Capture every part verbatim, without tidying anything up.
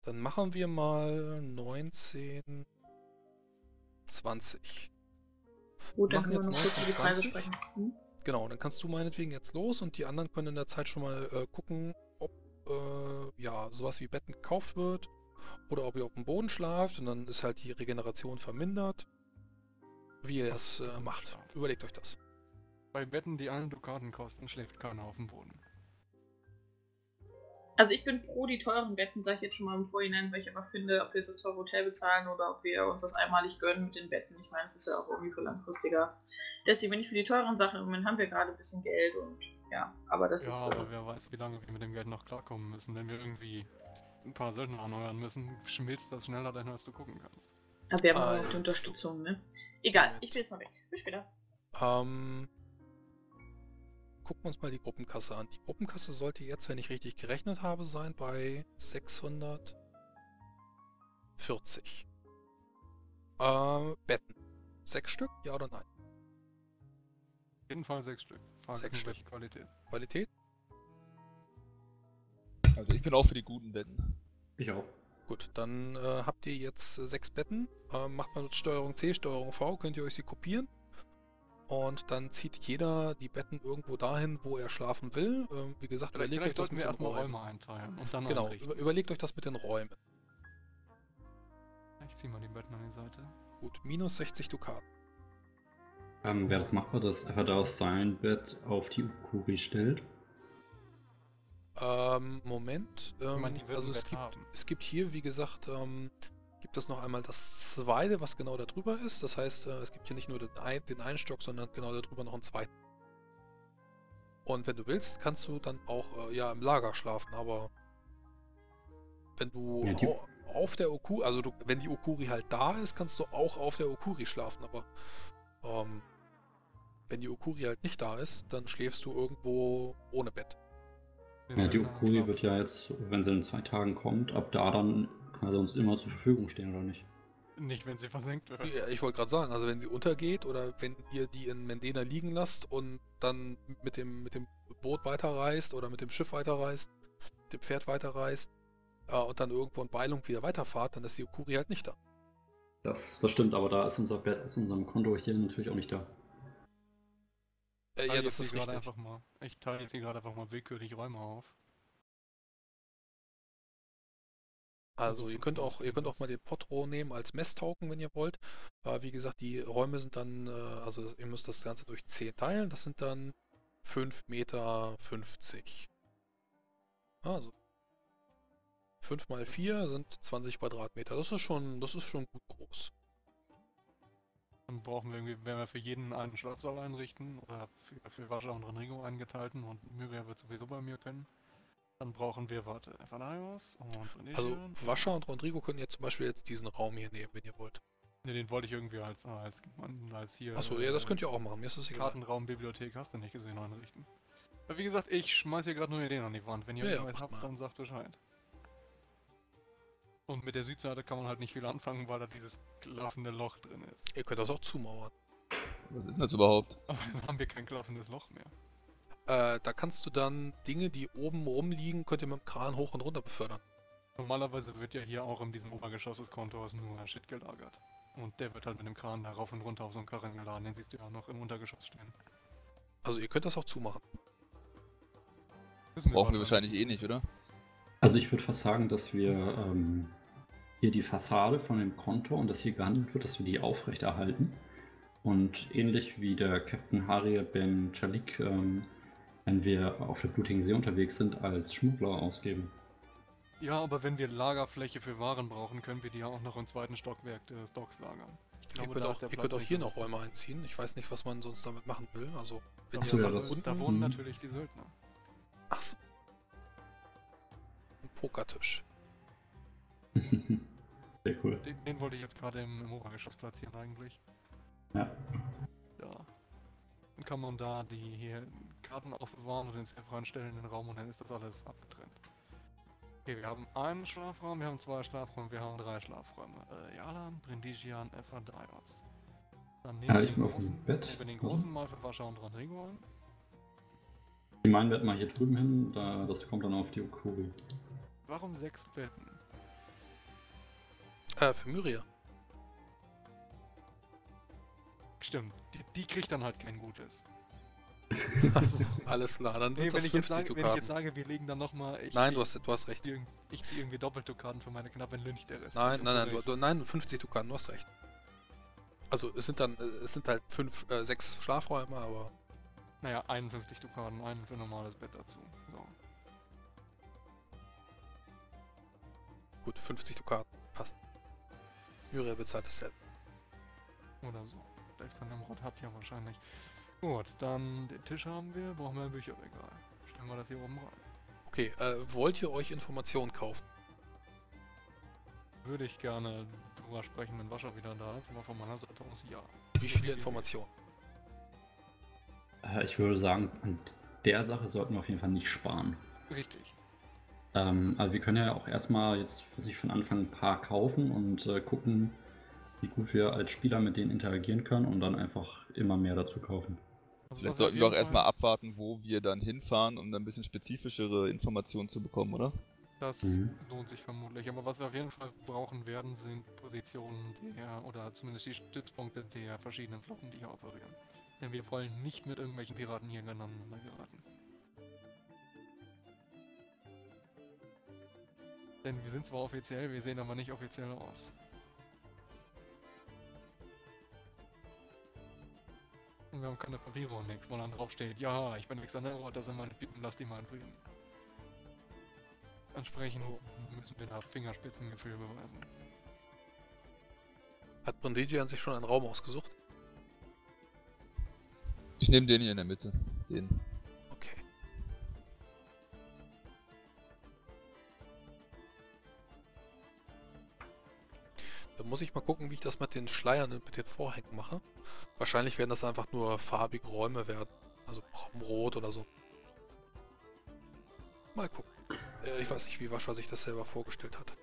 Dann machen wir mal neunzehn, zwanzig. Gut, Wir dann machen können wir jetzt noch kurz über die neunzehn, Preise zwanzig. sprechen. Hm? Genau, dann kannst du meinetwegen jetzt los und die anderen können in der Zeit schon mal äh, gucken, ob äh, ja sowas wie Betten gekauft wird oder ob ihr auf dem Boden schlaft und dann ist halt die Regeneration vermindert. Wie ihr Auf es dem äh, Boden macht. schlafen. Überlegt euch das. Bei Betten, die einen Dukaten kosten, schläft keiner auf dem Boden. Also ich bin pro die teuren Betten, sage ich jetzt schon mal im Vorhinein, weil ich aber finde, ob wir jetzt das teure Hotel bezahlen oder ob wir uns das einmalig gönnen mit den Betten. Ich meine, es ist ja auch irgendwie für langfristiger. Deswegen bin ich für die teuren Sachen. Im Moment haben wir gerade ein bisschen Geld und ja, aber das Ja, ist. aber Äh, wer weiß, wie lange wir mit dem Geld noch klarkommen müssen. Wenn wir irgendwie ein paar Söldner erneuern müssen, schmilzt das schneller dahin, als du gucken kannst. aber wir haben aber auch die Also, Unterstützung, ne? Egal, Moment. ich bin jetzt mal weg. Bis später. Ähm, gucken wir uns mal die Gruppenkasse an. Die Gruppenkasse sollte jetzt, wenn ich richtig gerechnet habe, sein bei sechshundertvierzig. Äh, Betten. Sechs Stück, ja oder nein? Auf jeden Fall sechs Stück. Frage Sechs ist nur, Stück. welche Qualität. Qualität? Also ich bin auch für die guten Betten. Ich auch. Gut, dann äh, habt ihr jetzt äh, sechs Betten. Äh, macht mal mit Steuerung C, Steuerung V, könnt ihr euch sie kopieren. Und dann zieht jeder die Betten irgendwo dahin, wo er schlafen will. Ähm, wie gesagt, Vielleicht, überlegt euch vielleicht das sollten mit wir den erstmal Räumen. Räume einteilen und dann Genau, einrichten. über, überlegt euch das mit den Räumen. Ich zieh mal die Betten an die Seite. Gut, minus sechzig Dukaten. Ähm, Wäre das machbar, dass Evados sein Bett auf die Ukuri stellt? Ähm, Moment. Ähm, meine, die wird also ein es Bett gibt, haben. es gibt hier, wie gesagt, ähm, gibt es noch einmal das zweite, was genau da drüber ist. Das heißt, äh, es gibt hier nicht nur den, ein, den einen Stock, sondern genau darüber noch einen zweiten. Und wenn du willst, kannst du dann auch äh, ja im Lager schlafen, aber wenn du Ja, die- au auf der Okuri, also du, wenn die Okuri halt da ist, kannst du auch auf der Okuri schlafen, aber ähm, wenn die Okuri halt nicht da ist, dann schläfst du irgendwo ohne Bett. Den Ja, die Söldner im Ukuri wird Schlaf. ja jetzt, wenn sie in zwei Tagen kommt, ab da dann quasi uns immer zur Verfügung stehen, oder nicht? Nicht, wenn sie versenkt wird. Ja, ich wollte gerade sagen, also wenn sie untergeht oder wenn ihr die in Mendena liegen lasst und dann mit dem, mit dem Boot weiterreist oder mit dem Schiff weiterreist, mit dem Pferd weiterreist äh, und dann irgendwo in Beilung wieder weiterfahrt, dann ist die Okuri halt nicht da. Das, das stimmt, aber da ist unser Bett aus unserem Konto hier natürlich auch nicht da. Äh, Ich ja, teile das jetzt hier ist gerade richtig. einfach mal. Ich teile jetzt hier gerade einfach mal willkürlich Räume auf. Also Also ihr von könnt auch, aus ihr könnt auch mal das. den Potro nehmen als Messtauken, wenn ihr wollt. Äh, wie gesagt, die Räume sind dann, äh, also ihr müsst das Ganze durch zehn teilen, das sind dann fünf Meter fünfzig. Also fünf mal vier sind zwanzig Quadratmeter. Das ist schon, das ist schon gut groß. Dann brauchen wir irgendwie, wenn wir für jeden einen Schlafsaal einrichten oder für, für Vascha und Rodrigo eingeteilten und Myria wird sowieso bei mir pennen. Dann brauchen wir, warte, Ephanios und Also Venetian. Vascha und Rodrigo können jetzt zum Beispiel jetzt diesen Raum hier nehmen, wenn ihr wollt. Ne, den wollte ich irgendwie als, als, als hier Achso, ja, das äh, könnt ihr auch machen, mir ist das egal. Kartenraum, Bibliothek, hast du nicht gesehen, einrichten. Aber wie gesagt, ich schmeiß hier gerade nur Ideen an die Wand. Wenn ihr Ja, ja, irgendwas macht habt, mal. dann sagt Bescheid. Und mit der Südseite kann man halt nicht viel anfangen, weil da dieses klaffende Loch drin ist. Ihr könnt das auch zumauern. Was ist denn das überhaupt? Aber dann haben wir kein klaffendes Loch mehr. Äh, da kannst du dann Dinge, die oben rumliegen, könnt ihr mit dem Kran hoch und runter befördern. Normalerweise wird ja hier auch in diesem Obergeschoss des Kontors nur Shit gelagert. Und der wird halt mit dem Kran da rauf und runter auf so einen Karren geladen, den siehst du ja auch noch im Untergeschoss stehen. Also ihr könnt das auch zumachen. Wissen Brauchen beide wir noch wahrscheinlich nicht. eh nicht, oder? Also ich würde fast sagen, dass wir ähm, hier die Fassade von dem Konto und das hier gehandelt wird, dass wir die aufrechterhalten. Und ähnlich wie der Captain Haria Ben Chalik, ähm, wenn wir auf der Blutigen See unterwegs sind, als Schmuggler ausgeben. Ja, aber wenn wir Lagerfläche für Waren brauchen, können wir die ja auch noch im zweiten Stockwerk des Docks lagern. Ich Ihr glaube, könnt da auch, ist der ihr Platz könnt auch nicht hier so noch groß. Räume einziehen. Ich weiß nicht, was man sonst damit machen will. Also, wenn Ach ihr so, so, ja, da, das- da unten... wohnen Mhm. natürlich die Söldner. Achso. Ein Pokertisch. Sehr cool. Den, den wollte ich jetzt gerade im, im Obergeschoss platzieren eigentlich. Ja. Da. Dann kann man da die hier Karten aufbewahren und den Safe reinstellen in den Raum und dann ist das alles abgetrennt. Okay, wir haben einen Schlafraum, wir haben zwei Schlafräume, wir haben drei Schlafräume. Äh, Yalan, Brindisian, Ephadaios. Dann nehmen Ja, wir ich den bin auf dem großen, Bett. nehmen wir den großen mal für Vascha und Rodrigo ein. Die meinen wir mal hier drüben hin, da, das kommt dann auf die Ukuri. Warum sechs Betten? Äh, für Myria. Stimmt, die, die kriegt dann halt kein Gutes. Alles klar, dann sind Nee, das wenn ich, jetzt fünfzig sage, wenn ich jetzt Dukaten. sage, wir legen dann nochmal. Nein, du hast, du hast Ich recht. ziehe irg- ich zieh irgendwie Doppeldukaten für meine knappen Lynch, der Rest. Nein, nicht nein, nein, du, zurecht. du, nein, fünfzig Dukaten, du hast recht. Also es sind dann, äh, es sind halt fünf, äh, sechs Schlafräume, aber Naja, einundfünfzig Dukaten, einen für normales Bett dazu. So. gut, fünfzig Dukaten, passt. Myria bezahlt dasselbe. Oder so. Dexter Nimrod hat ja wahrscheinlich. Gut, dann den Tisch haben wir, brauchen wir ein Bücherregal. Stellen wir das hier oben rein. Okay, äh, wollt ihr euch Informationen kaufen? Würde ich gerne drüber sprechen, wenn Wascher wieder da ist, aber von meiner Seite aus ja. Wie viele Informationen? Äh, ich würde sagen, an der Sache sollten wir auf jeden Fall nicht sparen. Richtig. Ähm, aber wir können ja auch erstmal jetzt für sich von Anfang ein paar kaufen und äh, gucken, wie gut wir als Spieler mit denen interagieren können und dann einfach immer mehr dazu kaufen. Also Vielleicht was sollten auf wir auch jeden erstmal Fall- abwarten, wo wir dann hinfahren, um dann ein bisschen spezifischere Informationen zu bekommen, oder? Das Mhm. lohnt sich vermutlich. Aber was wir auf jeden Fall brauchen werden, sind Positionen der, oder zumindest die Stützpunkte der verschiedenen Flotten, die hier operieren. Denn wir wollen nicht mit irgendwelchen Piraten hier aneinander geraten. Denn wir sind zwar offiziell, wir sehen aber nicht offiziell aus. Und wir haben keine Papiere und nichts, wo dann drauf steht, ja, ich bin Alexander, das sind meine Typen, lass die mal in Frieden. Entsprechend So. müssen wir da Fingerspitzengefühl beweisen. Hat Brondigian sich schon einen Raum ausgesucht? Ich nehme den hier in der Mitte. Den. Okay. Dann muss ich mal gucken, wie ich das mit den Schleiern und mit den Vorhängen mache. Wahrscheinlich werden das einfach nur farbige Räume werden. Also rot oder so. Mal gucken. Äh, ich weiß nicht, wie Wascher sich das selber vorgestellt hat.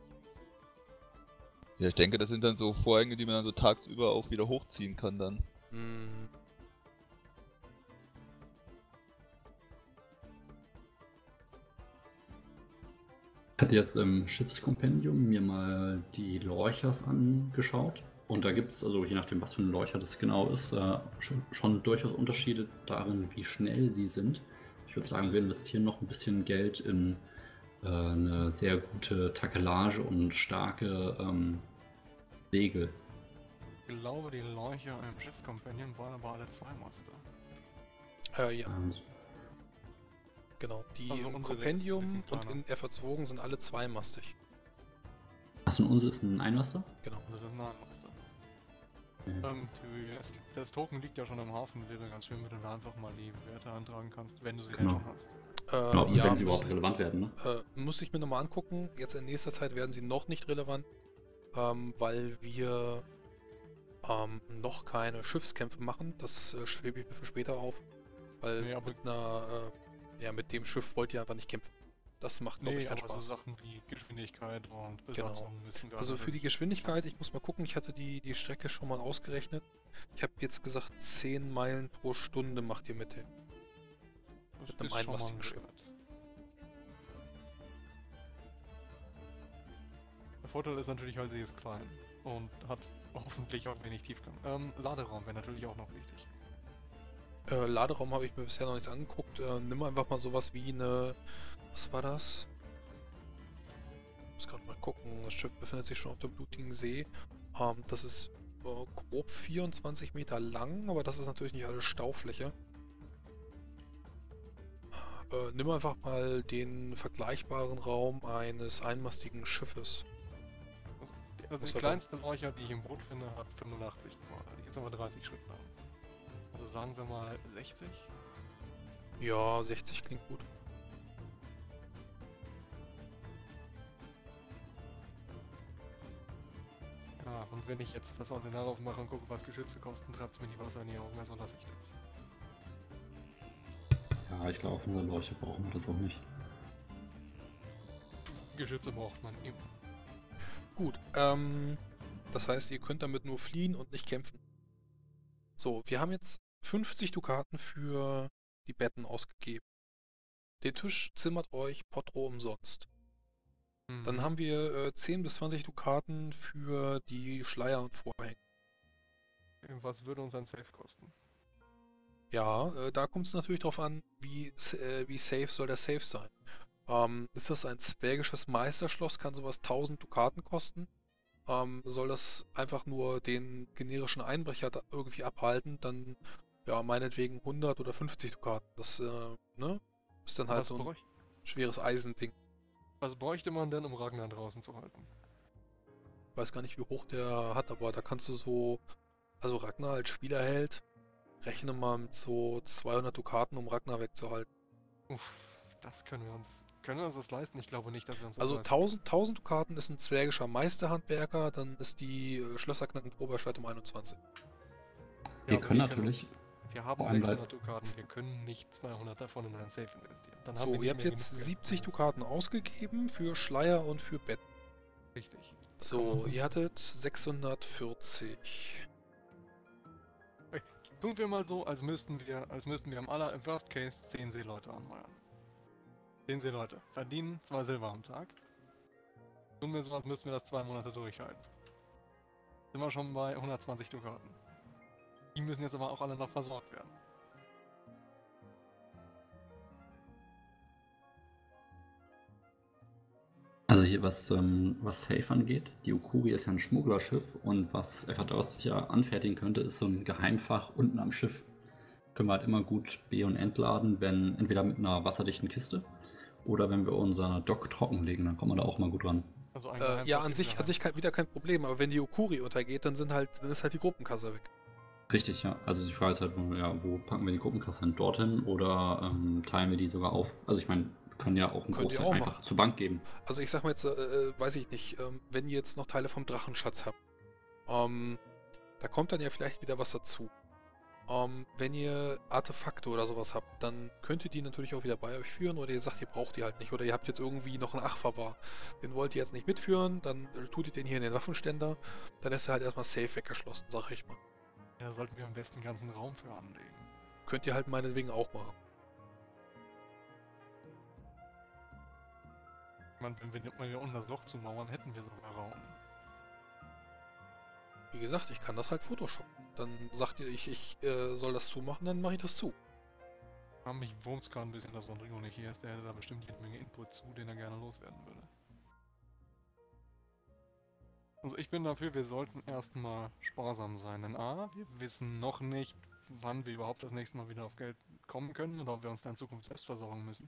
Ja, ich denke, das sind dann so Vorhänge, die man dann so tagsüber auch wieder hochziehen kann dann. Hm. Ich hatte jetzt im Schiffskompendium mir mal die Lorchers angeschaut. Und da gibt es, also je nachdem, was für ein Lorcher das genau ist, äh, schon, schon durchaus Unterschiede darin, wie schnell sie sind. Ich würde sagen, wir investieren noch ein bisschen Geld in äh, eine sehr gute Takelage und starke ähm, Segel. Ich glaube, die Leuchter im Schiffscompanion waren aber alle zwei Master. Äh, ja, Ähm, genau. Die Also im unsere Kompendium ist ein bisschen und kleiner. in Effortswogen sind alle zweimastig. Achso, und unsere ist ein Einmaster? Genau. Also das ist ein Master. Mhm. Ähm, die, das, das Token liegt ja schon im Hafen, wäre ganz schön, wenn du da einfach mal die Werte eintragen kannst, wenn du sie denn Genau. schon hast. Äh, Genau, ja, wenn sie überhaupt müssen- relevant werden, ne? Äh, muss ich mir nochmal angucken. Jetzt in nächster Zeit werden sie noch nicht relevant, ähm, weil wir ähm, noch keine Schiffskämpfe machen. Das äh, schwebe ich mir für später auf. Weil Nee, aber- mit einer, äh, ja, mit dem Schiff wollt ihr einfach nicht kämpfen. Das macht, glaube Nee, ich, keinen aber so Spaß. Sachen wie Geschwindigkeit und Besatzung müssen wir Also alle für die wirklich- Geschwindigkeit, ich muss mal gucken, ich hatte die, die Strecke schon mal ausgerechnet. Ich habe jetzt gesagt, zehn Meilen pro Stunde macht ihr mit dem. Das mit einem ist schon mal einmastigen ein Schiff. Wert. Der Vorteil ist natürlich halt, sie ist klein und hat hoffentlich auch wenig Tiefgang. Ähm, Laderaum wäre natürlich auch noch wichtig. Äh, Laderaum habe ich mir bisher noch nichts angeguckt. Äh, nimm einfach mal sowas wie eine. Was war das? Ich muss gerade mal gucken. Das Schiff befindet sich schon auf der blutigen See. Ähm, das ist äh, grob vierundzwanzig Meter lang, aber das ist natürlich nicht alles Staufläche. Äh, nimm einfach mal den vergleichbaren Raum eines einmastigen Schiffes. Also, die, also Muss die aber- kleinste Leucher, die ich im Boot finde, hat fünfundachtzig Grad. Die ist aber dreißig Schritt lang. Also sagen wir mal sechzig. Ja, sechzig klingt gut. Ja, und wenn ich jetzt das Arsenal aufmache und gucke, was Geschütze kosten, treibt es mir die Wasser in die Augen, also lasse ich das. Ja, ich glaube, auf unserer Leuchte brauchen wir das auch nicht. Geschütze braucht man immer. Gut, ähm, das heißt, ihr könnt damit nur fliehen und nicht kämpfen. So, wir haben jetzt fünfzig Dukaten für die Betten ausgegeben. Den Tisch zimmert euch Potro umsonst. Dann Mhm. haben wir äh, zehn bis zwanzig Dukaten für die Schleier und Vorhänge. Was würde uns ein Safe kosten? Ja, äh, da kommt es natürlich darauf an, wie, s- äh, wie safe soll der Safe sein. Ähm, ist das ein zwergisches Meisterschloss, kann sowas tausend Dukaten kosten. Ähm, soll das einfach nur den generischen Einbrecher da irgendwie abhalten, dann ja, meinetwegen hundert oder fünfzig Dukaten. Das äh, ne, ist dann halt Was, so ein bräuch schweres Eisending. was bräuchte man denn, um Ragnar draußen zu halten? Weiß gar nicht, wie hoch der hat, aber da kannst du so, also Ragnar als Spielerheld, rechne mal mit so zweihundert Dukaten, um Ragnar wegzuhalten. Uff, das können wir uns. Können wir uns das leisten? Ich glaube nicht, dass wir uns das Also leisten können. tausend, tausend Dukaten ist ein zwergischer Meisterhandwerker, dann ist die äh, Schlösserknacken Proberschwert um einundzwanzig. Ja, Wir aber können wir können natürlich, uns. Wir haben vor allem sechshundert Dukaten, wir können nicht zweihundert davon in ein Safe investieren. Dann haben wir So, ihr nicht habt mehr jetzt genug Geld. siebzig um das- Dukaten ausgegeben für Schleier und für Bett. Richtig. Kommen So, uns ihr uns- hattet sechshundertvierzig. Ey, tun wir mal so, als müssten wir, als müssten wir im aller im Worst Case zehn Seeleute anheuern. zehn Seeleute. Verdienen zwei Silber am Tag. Tun wir so, als müssten wir das zwei Monate durchhalten. Sind wir schon bei hundertzwanzig Dukaten. Die müssen jetzt aber auch alle noch versorgt werden. also hier was, ähm, was Safe angeht, die Okuri ist ja ein Schmugglerschiff und was F A daraus ja anfertigen könnte, ist so ein Geheimfach unten am Schiff. Können wir halt immer gut be- und entladen, wenn entweder mit einer wasserdichten Kiste oder wenn wir unser Dock trockenlegen, dann kommen wir da auch mal gut ran. Also ein Äh, ja, Geheimfach an im sich, an Geheim. sich kein, wieder kein Problem, aber wenn die Okuri untergeht, dann sind halt, dann ist halt die Gruppenkasse weg. Richtig, ja. Also die Frage ist halt, wo, ja, wo packen wir die Gruppenkasse hin? Dorthin oder ähm, teilen wir die sogar auf? Also ich meine, wir können ja auch einen Könnt ihr Großteil auch einfach machen. zur Bank geben. Also ich sag mal jetzt, äh, äh, weiß ich nicht, ähm, wenn ihr jetzt noch Teile vom Drachenschatz habt, ähm, da kommt dann ja vielleicht wieder was dazu. Ähm, wenn ihr Artefakte oder sowas habt, dann könnt ihr die natürlich auch wieder bei euch führen oder ihr sagt, ihr braucht die halt nicht oder ihr habt jetzt irgendwie noch einen Achverwahr. Den wollt ihr jetzt nicht mitführen, dann äh, tut ihr den hier in den Waffenständer, dann ist er halt erstmal safe weggeschlossen, sag ich mal. Da sollten wir am besten den ganzen Raum für anlegen. Könnt ihr halt meinetwegen auch machen. Ich meine, wenn wir, wenn wir unten das Loch zumauern, hätten wir sogar Raum. Wie gesagt, ich kann das halt photoshoppen. Dann sagt ihr, ich, ich äh, soll das zumachen, dann mache ich das zu. Ja, mich wurmt's gerade ein bisschen, dass Rodrigo nicht hier ist. Der hätte da bestimmt jede Menge Input zu, den er gerne loswerden würde. Also ich bin dafür, wir sollten erstmal sparsam sein. Denn A, wir wissen noch nicht, wann wir überhaupt das nächste Mal wieder auf Geld kommen können oder ob wir uns da in Zukunft selbst versorgen müssen.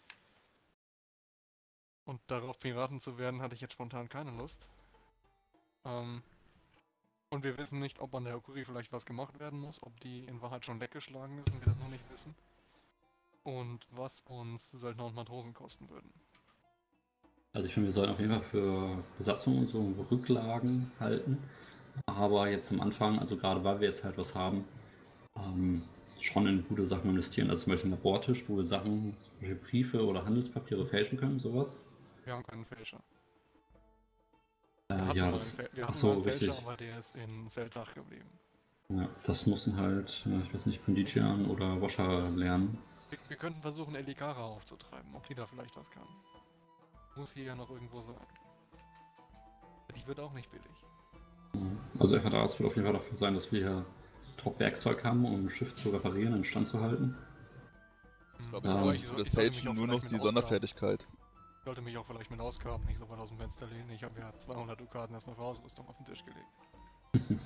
Und darauf Piraten zu werden, hatte ich jetzt spontan keine Lust. Ähm, und wir wissen nicht, ob an der Okuri vielleicht was gemacht werden muss, ob die in Wahrheit schon weggeschlagen ist und wir das noch nicht wissen. Und was uns Söldner und Matrosen kosten würden. Also ich finde, wir sollten auf jeden Fall für Besatzung und so Rücklagen halten. Aber jetzt am Anfang, also gerade weil wir jetzt halt was haben, ähm, schon in gute Sachen investieren. Also zum Beispiel ein Labortisch, wo wir Sachen, zum Beispiel Briefe oder Handelspapiere fälschen können, sowas. Wir haben keinen Fälscher. Äh, Wir hatten ja, mal das, einen, Fäl- wir ach hatten so, mal einen Fälscher, richtig. aber der ist in Zeltach geblieben. Ja, das müssen halt, äh, ich weiß nicht, Konditian oder Wascher lernen. Wir, wir könnten versuchen, Elikara aufzutreiben, ob die da vielleicht was kann. Muss hier ja noch irgendwo sein. Die wird auch nicht billig. Also F A D A wird auf jeden Fall dafür sein, dass wir hier Top-Werkzeug haben, um ein Schiff zu reparieren, in Stand zu halten. Hm, Ich glaube, Ähm, ich aber brauche ich für soll- das ich sollte mich Fälschen auch nur vielleicht noch mit die Ausgaben- Sonderfertigkeit. Ich sollte mich auch vielleicht mit Ausgaben nicht so weit aus dem Fenster lehnen. Ich habe ja zweihundert Dukaten erstmal für Ausrüstung auf den Tisch gelegt.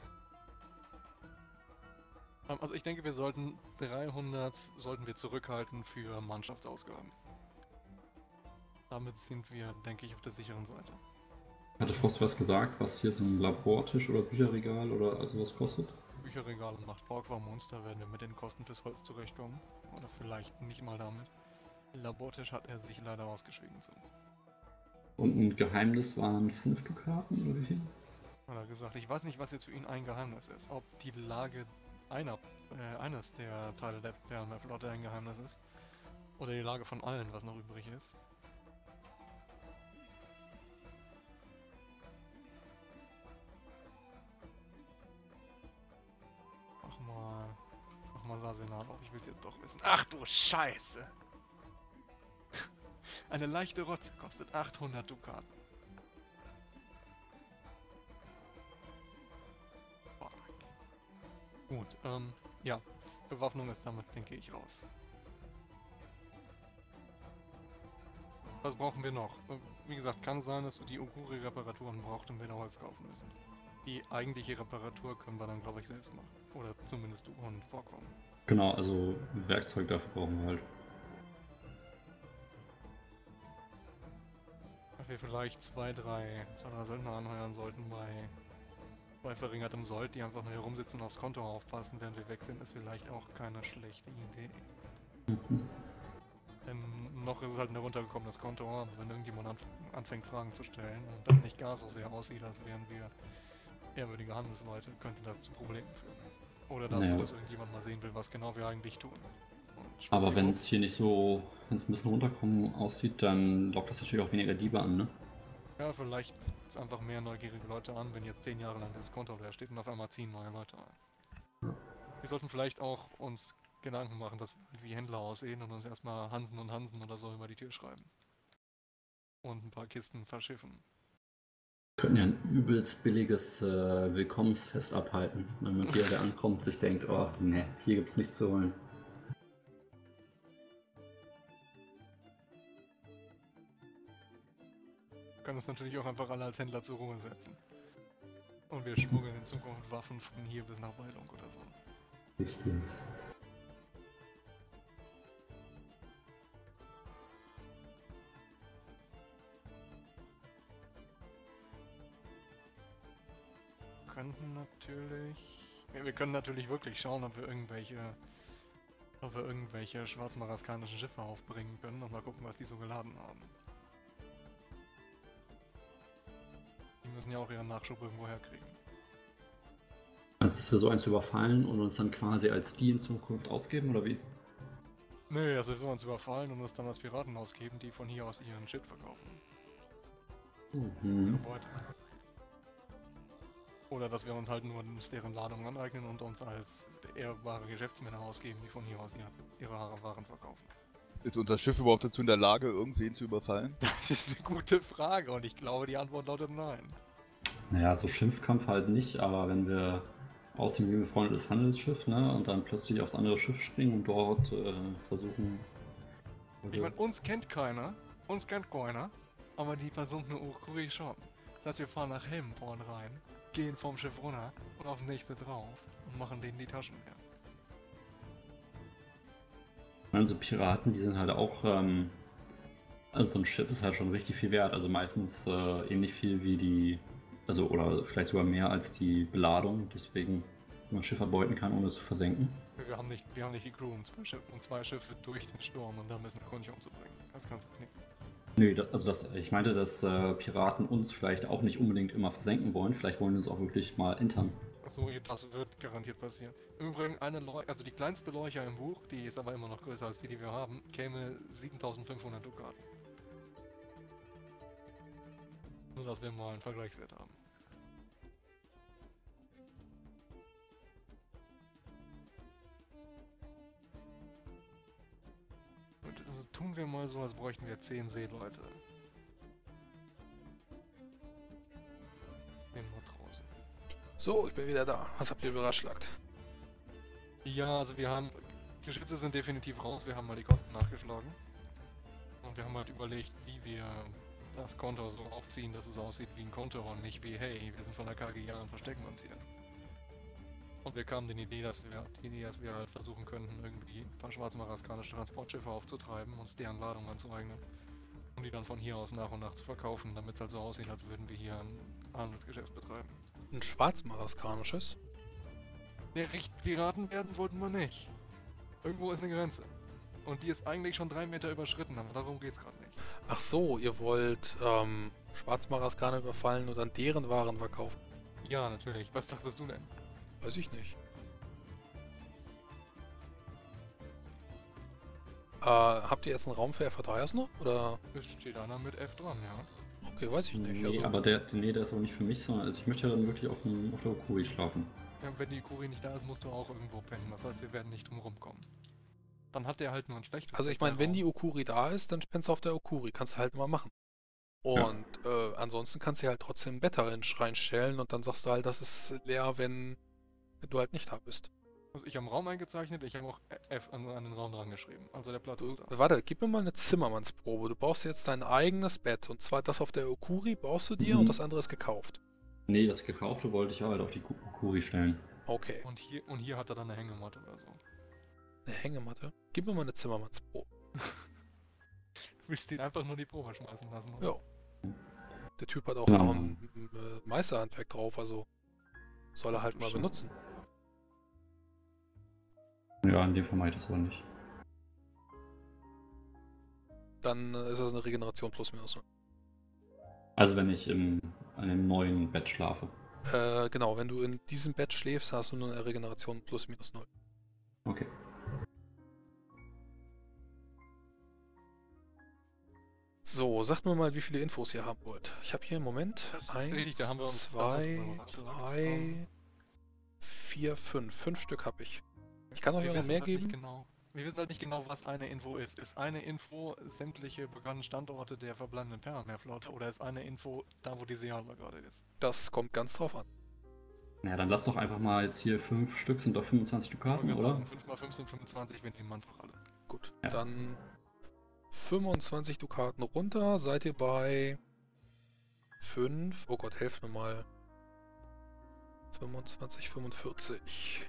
Ähm, Also ich denke, wir sollten dreihundert sollten wir zurückhalten für Mannschaftsausgaben. Damit sind wir, denke ich, auf der sicheren Seite. Hatte Frost was gesagt, was hier so ein Labortisch oder Bücherregal oder sowas kostet? Bücherregal und Machtborgwa-Monster werden wir mit den Kosten fürs Holz zurechtkommen. Oder vielleicht nicht mal damit. Labortisch hat er sich leider ausgeschwiegen zu. Und ein Geheimnis waren fünf Dukaten oder wie viel? Hat er gesagt, ich weiß nicht, was jetzt für ihn ein Geheimnis ist. Ob die Lage einer, äh, eines der Teile der Perlenmeerflotte ein Geheimnis ist. Oder die Lage von allen, was noch übrig ist. Mach mal. Mach mal Sasenat auf, ich will's jetzt doch wissen. Ach du Scheiße! Eine leichte Rotze kostet achthundert Dukaten. Fuck. Gut, ähm, ja. Bewaffnung ist damit, denke ich, raus. Was brauchen wir noch? Wie gesagt, kann sein, dass wir die Oguri-Reparaturen braucht und wir noch Holz kaufen müssen. Die eigentliche Reparatur können wir dann, glaube ich, selbst machen. Oder zumindest du und vorkommen. Genau, also Werkzeug dafür brauchen wir halt. Dass wir vielleicht zwei, drei, zwei, drei Söldner anheuern sollten bei, bei verringertem Sold, die einfach nur hier rumsitzen und aufs Konto aufpassen, während wir weg sind, ist vielleicht auch keine schlechte Idee. Mhm. Denn noch ist es halt ein heruntergekommenes Konto, aber wenn irgendjemand anf anfängt Fragen zu stellen und das nicht gar so sehr aussieht, als wären wir ehrwürdige Handelsleute, könnte das zu Problemen führen. Oder dazu, Ja. dass irgendjemand mal sehen will, was genau wir eigentlich tun. Und Aber wenn schwuppdiwupp, es hier nicht so, wenn es ein bisschen runterkommen aussieht, dann lockt das natürlich auch weniger Diebe an, ne? Ja, vielleicht zieht es einfach mehr neugierige Leute an, wenn jetzt zehn Jahre lang dieses Konto leer steht und auf einmal ziehen neue Leute ein. Wir sollten vielleicht auch uns Gedanken machen, dass wir wie Händler aussehen und uns erstmal Hansen und Hansen oder so über die Tür schreiben. Und ein paar Kisten verschiffen. Wir könnten ja ein übelst billiges äh, Willkommensfest abhalten. Wenn jeder, der ankommt, sich denkt, oh, ne, hier gibt's nichts zu holen. Wir können uns natürlich auch einfach alle als Händler zur Ruhe setzen. Und wir schmuggeln in Zukunft Waffen von hier bis nach Weilung oder so. Richtig. Wir könnten natürlich... Ja, wir können natürlich wirklich schauen, ob wir irgendwelche... ob wir irgendwelche schwarzmaraskanischen Schiffe aufbringen können und mal gucken, was die so geladen haben. Die müssen ja auch ihren Nachschub irgendwo herkriegen. Meinst du, dass wir so eins überfallen und uns dann quasi als die in Zukunft ausgeben, oder wie? Nö, also wir sollen uns überfallen und uns dann als Piraten ausgeben, die von hier aus ihren Shit verkaufen. Mhm. Ihre Beute. Oder dass wir uns halt nur deren Ladung aneignen und uns als ehrbare Geschäftsmänner ausgeben, die von hier aus ihre, ihre Waren verkaufen. Ist unser Schiff überhaupt dazu in der Lage, irgendwen zu überfallen? Das ist eine gute Frage und ich glaube, die Antwort lautet nein. Naja, so Schimpfkampf halt nicht, aber wenn wir aussehen wie ein befreundetes Handelsschiff, ne, und dann plötzlich aufs andere Schiff springen und dort äh, versuchen... Ich meine, uns kennt keiner, uns kennt keiner, aber die versunkene Oguri schon. Das heißt, wir fahren nach Helmporn rein, gehen vom Schiff runter und aufs nächste drauf und machen denen die Taschen leer. Also Piraten, die sind halt auch, ähm, also so ein Schiff ist halt schon richtig viel wert, also meistens äh, ähnlich viel wie die, also oder vielleicht sogar mehr als die Beladung, deswegen wenn man ein Schiff erbeuten kann, ohne es zu versenken. Wir haben nicht, wir haben nicht die Crew, um zwei, Schiff, um zwei Schiffe durch den Sturm und dann müssen wir Konch umzubringen. Das kannst du knicken. Nö, da, also das, ich meinte, dass äh, Piraten uns vielleicht auch nicht unbedingt immer versenken wollen, vielleicht wollen wir uns auch wirklich mal entern. Achso, das wird garantiert passieren. Im Übrigen, eine Leuch also die kleinste Leucher im Buch, die ist aber immer noch größer als die, die wir haben, käme siebentausendfünfhundert Dukaten. Nur, dass wir mal einen Vergleichswert haben. Und also tun wir mal so, als bräuchten wir zehn Seeleute. Den Matrosen. So, ich bin wieder da. Was habt ihr beratschlagt? Ja, also wir haben... Geschütze sind definitiv raus, wir haben mal die Kosten nachgeschlagen. Und wir haben halt überlegt, wie wir das Konto so aufziehen, dass es aussieht wie ein Konto und nicht wie, hey, wir sind von der K G A und verstecken uns hier. Und wir kamen die Idee, dass wir, die Idee, dass wir halt versuchen könnten, irgendwie ein paar schwarzmaraskanische Transportschiffe aufzutreiben, uns deren Ladung anzueignen. Und die dann von hier aus nach und nach zu verkaufen, damit es halt so aussieht, als würden wir hier ein Handelsgeschäft betreiben. Ein schwarzmaraskanisches? Ne, richtig Piraten werden wollten wir nicht. Irgendwo ist eine Grenze. Und die ist eigentlich schon drei Meter überschritten, aber darum geht's gerade nicht. Ach so, ihr wollt ähm, Schwarzmaraskaner überfallen und dann deren Waren verkaufen? Ja, natürlich. Was dachtest du denn? Weiß ich nicht. Äh, habt ihr jetzt einen Raum für F drei S noch? Oder? Es steht einer mit F dran, ja. Okay, weiß ich nicht. Nee, Also, aber der, nee, der ist aber nicht für mich, sondern also ich möchte ja dann wirklich auf, dem, auf der Okuri schlafen. Ja, wenn die Kuri nicht da ist, musst du auch irgendwo pennen. Das heißt, wir werden nicht drum rumkommen. Dann hat der halt nur ein schlechtes Also ich Bett, der meine, wenn die Raum. Okuri da ist, dann pennst du auf der Okuri. Kannst du halt mal machen. Ja. Und äh, ansonsten kannst du halt trotzdem ein Bett darin reinstellen und dann sagst du halt, das ist leer, wenn, wenn du halt nicht da bist. Also ich habe Raum eingezeichnet, ich habe auch F an, an den Raum dran geschrieben. Also der Platz Du, ist da. warte, gib mir mal eine Zimmermannsprobe. Du baust jetzt dein eigenes Bett. Und zwar das auf der Okuri baust du dir Mhm. und das andere ist gekauft. Nee, das Gekaufte wollte ich halt auf die Ku- Kuri stellen. Okay. Und hier, und hier hat er dann eine Hängematte oder so. Eine Hängematte. Gib mir mal eine Zimmermannsprobe. Du willst ihn einfach nur die Probe schmeißen lassen, oder? Ja. Der Typ hat auch Ja. noch ein, ein äh, Meisterhandwerk drauf, also soll er Ach halt du mal Scheiße. benutzen. Ja, in dem Fall mache ich das aber nicht. Dann äh, ist das eine Regeneration plus minus null. Also wenn ich im, an einem neuen Bett schlafe. Äh, genau, wenn du in diesem Bett schläfst, hast du nur eine Regeneration plus minus null. Okay. So, sagt mir mal, wie viele Infos ihr haben wollt. Ich habe hier im Moment Das ist eins, richtig, da haben wir uns dann auch zwei, drüber gesagt. drei, Ähm, vier, fünf. Fünf Stück habe ich. Ich kann euch wir auch noch wissen mehr halt nicht geben. Genau, wir wissen halt nicht genau, was eine Info ist. Ist eine Info sämtliche bekannten Standorte der verbleibenden Permameerflotte oder ist eine Info da, wo die Seeadler gerade ist? Das kommt ganz drauf an. Naja, dann lass doch einfach mal jetzt hier fünf Stück, sind doch fünfundzwanzig Ich Dukaten, wollte oder? sagen, fünf mal fünf sind fünfundzwanzig, wir nehmen einfach alle. Gut, Ja. dann fünfundzwanzig Dukaten runter. Seid ihr bei fünf? Oh Gott, helft mir mal. fünfundzwanzig, fünfundvierzig.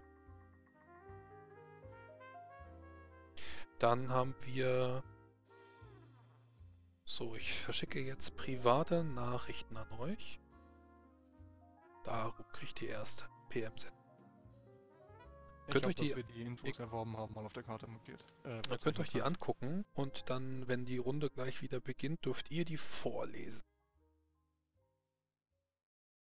Dann haben wir... So, ich verschicke jetzt private Nachrichten an euch. Darum kriegt ihr erst P M Z. Ich Könnt hab, euch die- dass wir die Infos erworben haben, mal auf der Karte markiert. Äh, Ihr könnt euch die verzeichnet. angucken und dann, wenn die Runde gleich wieder beginnt, dürft ihr die vorlesen.